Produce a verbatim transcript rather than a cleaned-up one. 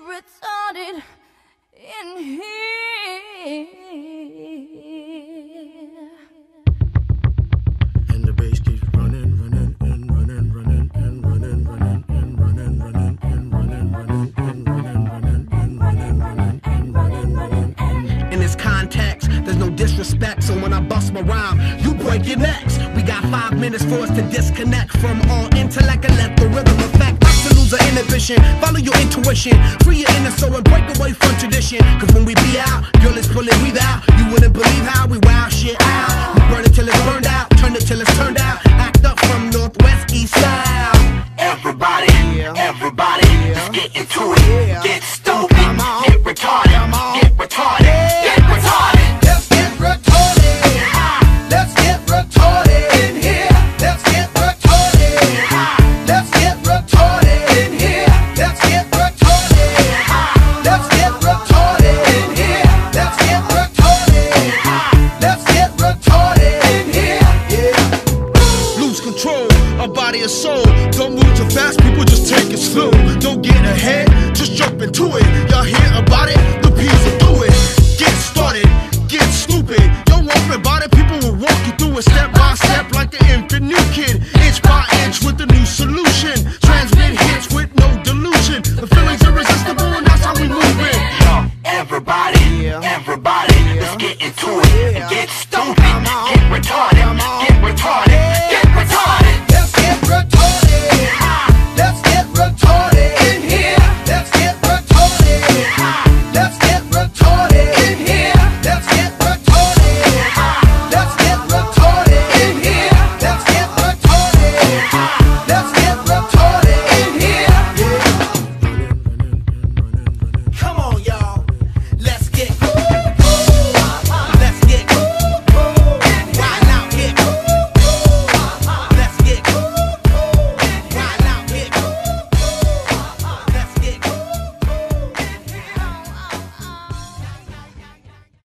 retarded in here. And the bass keeps running, running, and running, running, and running, running, and running, running, and running, running, and running, running, and running, running, and running, running, and in this context, there's no disrespect, so when I bust my rhyme, you break your necks. We got five minutes for us to disconnect from all intellect and let the rhythm affect us to lose our inhibition. Follow your intuition, free your inner soul and break away from tradition. Cause when we be out, girl, it's pulling we out. You wouldn't believe how we wow shit.